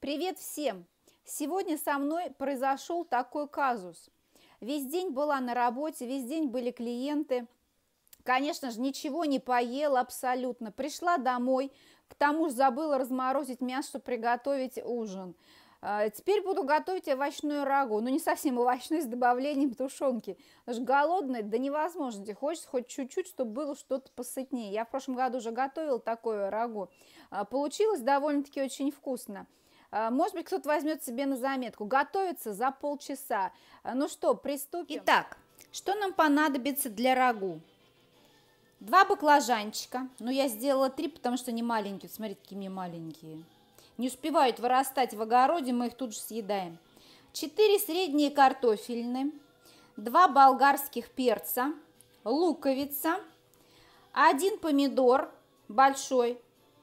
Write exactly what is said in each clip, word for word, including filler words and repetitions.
Привет всем! Сегодня со мной произошел такой казус. Весь день была на работе, весь день были клиенты. Конечно же, ничего не поела абсолютно. Пришла домой, к тому же забыла разморозить мясо, чтобы приготовить ужин. Теперь буду готовить овощную рагу. Ну, не совсем овощную, с добавлением тушенки. Потому что голодная до невозможности. Хочется хоть чуть-чуть, чтобы было что-то посытнее. Я в прошлом году уже готовила такое рагу. Получилось довольно-таки очень вкусно. Может быть, кто-то возьмет себе на заметку. Готовится за полчаса. Ну что, приступим? Итак, что нам понадобится для рагу? Два баклажанчика. Ну, я сделала три, потому что они маленькие. Смотрите, какие мне маленькие. Не успевают вырастать в огороде, мы их тут же съедаем. Четыре средние картофельные. Два болгарских перца. Луковица. Один помидор большой.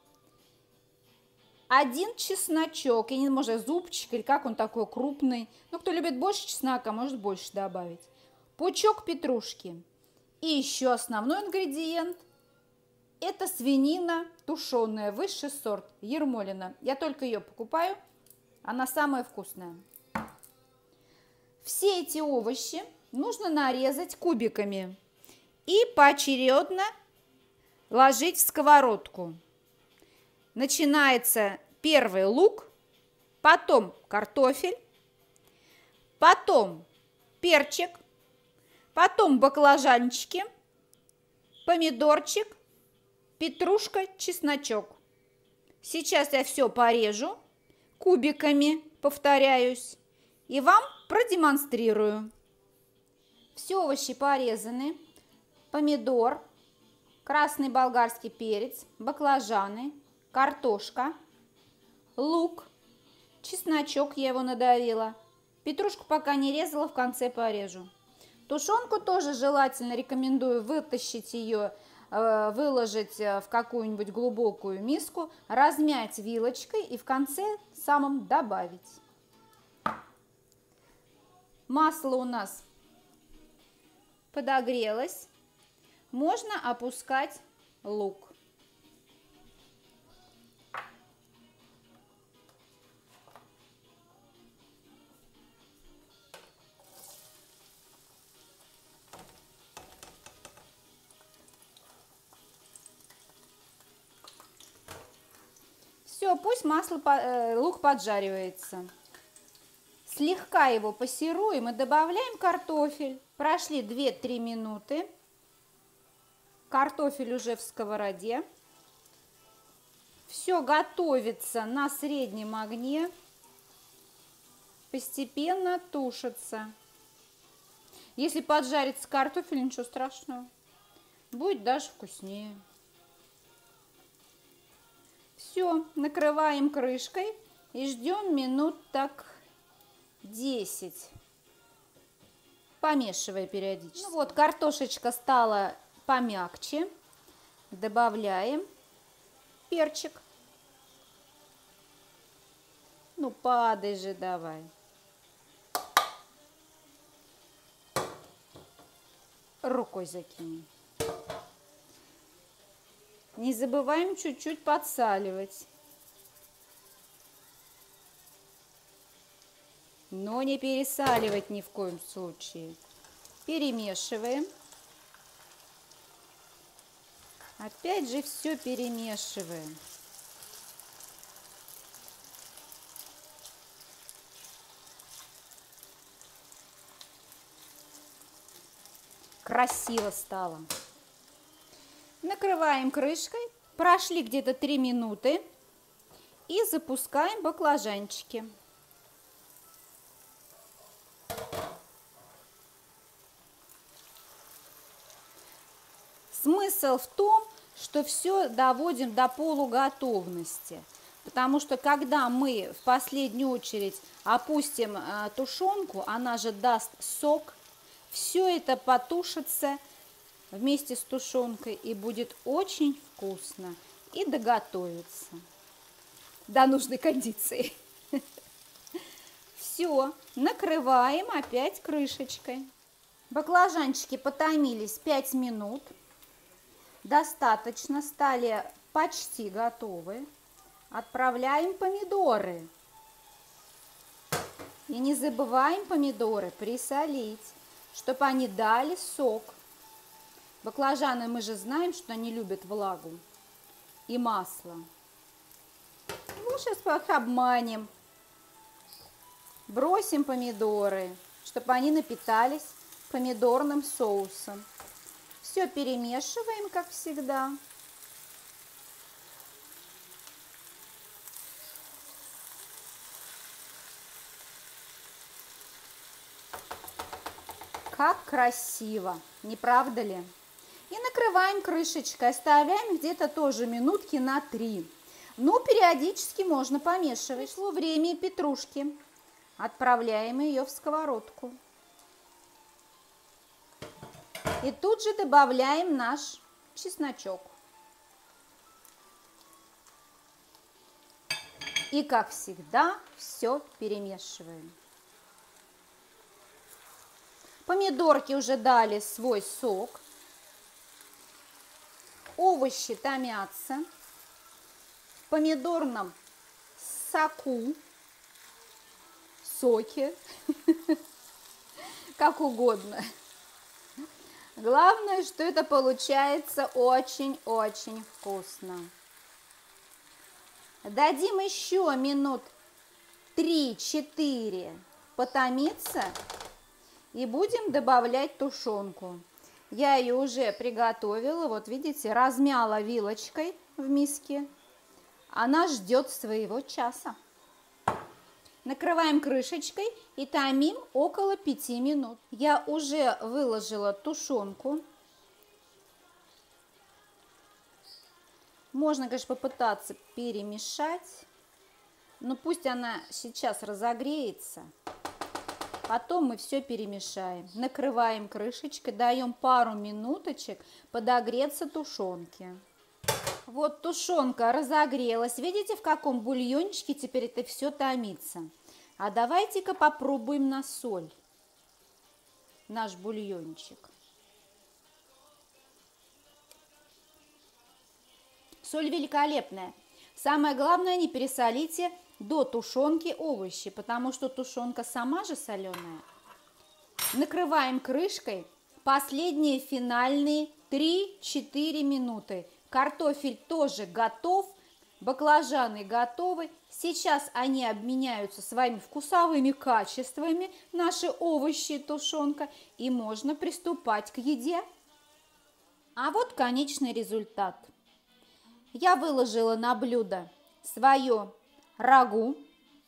Один чесночок, я не знаю, может, зубчик или как он такой крупный. Ну, кто любит больше чеснока, может больше добавить. Пучок петрушки. И еще основной ингредиент – это свинина тушеная, высший сорт, Ермолино. Я только ее покупаю, она самая вкусная. Все эти овощи нужно нарезать кубиками и поочередно ложить в сковородку. Начинается первый лук, потом картофель, потом перчик, потом баклажанчики, помидорчик, петрушка, чесночок. Сейчас я все порежу кубиками, повторяюсь, и вам продемонстрирую. Все овощи порезаны, помидор, красный болгарский перец, баклажаны, картошка, лук, чесночок, я его надавила. Петрушку пока не резала, в конце порежу. Тушенку тоже желательно рекомендую вытащить ее, выложить в какую-нибудь глубокую миску, размять вилочкой и в конце самом добавить. Масло у нас подогрелось. Можно опускать лук. Все, пусть масло, лук поджаривается. Слегка его пассируем и добавляем картофель. Прошли две-три минуты. Картофель уже в сковороде. Все готовится на среднем огне. Постепенно тушится. Если поджарится картофель, ничего страшного. Будет даже вкуснее. Все, накрываем крышкой и ждем минут так десять, помешивая периодически. Ну вот, картошечка стала помягче. Добавляем перчик. Ну, падай же давай. Рукой закинем. Не забываем чуть-чуть подсаливать. Но не пересаливать ни в коем случае. Перемешиваем. Опять же все перемешиваем. Красиво стало. Накрываем крышкой. Прошли где-то три минуты. И запускаем баклажанчики. Смысл в том, что все доводим до полуготовности. Потому что когда мы в последнюю очередь опустим э, тушенку, она же даст сок. Все это потушится вместе с тушенкой и будет очень вкусно. И доготовится до нужной кондиции. Все, накрываем опять крышечкой. Баклажанчики потомились пять минут. Достаточно, стали почти готовы. Отправляем помидоры. И не забываем помидоры присолить, чтобы они дали сок. Баклажаны, мы же знаем, что они любят влагу и масло. Ну, сейчас их обманем. Бросим помидоры, чтобы они напитались помидорным соусом. Все перемешиваем, как всегда. Как красиво, не правда ли? И накрываем крышечкой, оставляем где-то тоже минутки на три. Ну, периодически можно помешивать. Пришло время и петрушки. Отправляем ее в сковородку. И тут же добавляем наш чесночок. И, как всегда, все перемешиваем. Помидорки уже дали свой сок. Овощи томятся в помидорном соку, соке, как угодно. Главное, что это получается очень-очень вкусно. Дадим еще минут три-четыре потомиться и будем добавлять тушенку. Я ее уже приготовила, вот видите, размяла вилочкой в миске. Она ждет своего часа. Накрываем крышечкой и томим около пяти минут. Я уже выложила тушенку. Можно, конечно, попытаться перемешать, но пусть она сейчас разогреется. Потом мы все перемешаем. Накрываем крышечкой, даем пару минуточек подогреться тушенке. Вот тушенка разогрелась. Видите, в каком бульончике теперь это все томится? А давайте-ка попробуем на соль наш бульончик. Соль великолепная. Самое главное, не пересолите до тушенки овощи, потому что тушенка сама же соленая. Накрываем крышкой. Последние финальные три-четыре минуты. Картофель тоже готов, баклажаны готовы. Сейчас они обменяются своими вкусовыми качествами, наши овощи и тушенка, и можно приступать к еде. А вот конечный результат. Я выложила на блюдо свое рагу,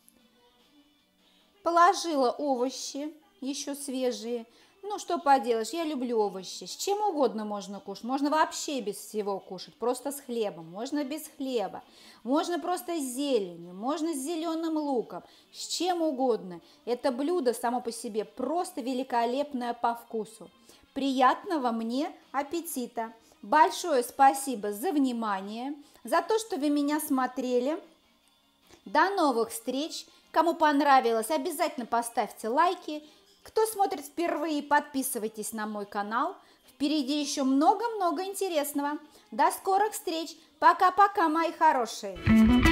положила овощи еще свежие. Ну, что поделаешь, я люблю овощи. С чем угодно можно кушать. Можно вообще без всего кушать, просто с хлебом. Можно без хлеба. Можно просто с зеленью, можно с зеленым луком. С чем угодно. Это блюдо само по себе просто великолепное по вкусу. Приятного мне аппетита! Большое спасибо за внимание, за то, что вы меня смотрели. До новых встреч! Кому понравилось, обязательно поставьте лайки. Кто смотрит впервые, подписывайтесь на мой канал. Впереди еще много-много интересного. До скорых встреч. Пока-пока, мои хорошие.